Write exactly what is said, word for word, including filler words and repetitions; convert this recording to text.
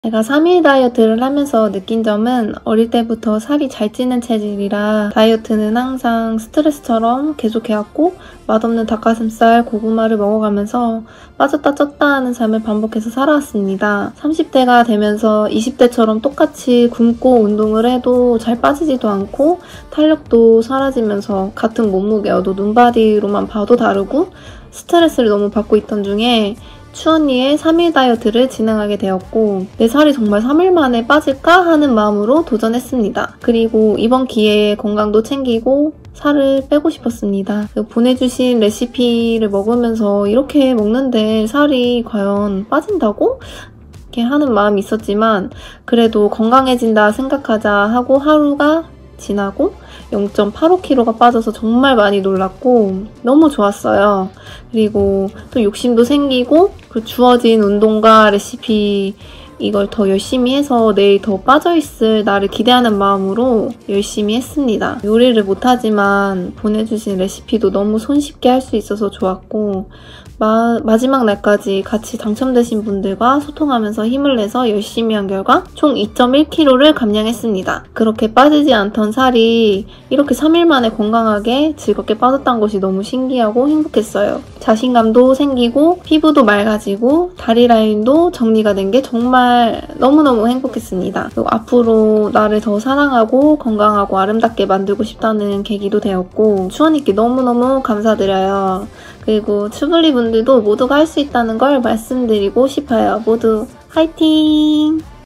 제가 삼 일 다이어트를 하면서 느낀 점은 어릴 때부터 살이 잘 찌는 체질이라 다이어트는 항상 스트레스처럼 계속해왔고 맛없는 닭가슴살, 고구마를 먹어가면서 빠졌다 쪘다 하는 삶을 반복해서 살아왔습니다. 삼십 대가 되면서 이십 대처럼 똑같이 굶고 운동을 해도 잘 빠지지도 않고 탄력도 사라지면서 같은 몸무게여도 눈바디로만 봐도 다르고 스트레스를 너무 받고 있던 중에 추언니의 삼 일 다이어트를 진행하게 되었고 내 살이 정말 삼 일 만에 빠질까 하는 마음으로 도전했습니다. 그리고 이번 기회에 건강도 챙기고 살을 빼고 싶었습니다. 보내주신 레시피를 먹으면서 이렇게 먹는데 살이 과연 빠진다고? 이렇게 하는 마음이 있었지만 그래도 건강해진다 생각하자 하고 하루가 지나고 영 점 팔오 킬로그램가 빠져서 정말 많이 놀랐고 너무 좋았어요. 그리고 또 욕심도 생기고 그 주어진 운동과 레시피 이걸 더 열심히 해서 내일 더 빠져있을 나를 기대하는 마음으로 열심히 했습니다. 요리를 못하지만 보내주신 레시피도 너무 손쉽게 할 수 있어서 좋았고 마, 마지막 날까지 같이 당첨되신 분들과 소통하면서 힘을 내서 열심히 한 결과 총 이 점 일 킬로그램를 감량했습니다. 그렇게 빠지지 않던 살이 이렇게 삼 일 만에 건강하게 즐겁게 빠졌던 것이 너무 신기하고 행복했어요. 자신감도 생기고 피부도 맑아지고 다리 라인도 정리가 된 게 정말 너무너무 행복했습니다. 그리고 앞으로 나를 더 사랑하고 건강하고 아름답게 만들고 싶다는 계기도 되었고 추언니께 너무너무 감사드려요. 그리고 추블리 분들도 모두가 할 수 있다는 걸 말씀드리고 싶어요. 모두 화이팅!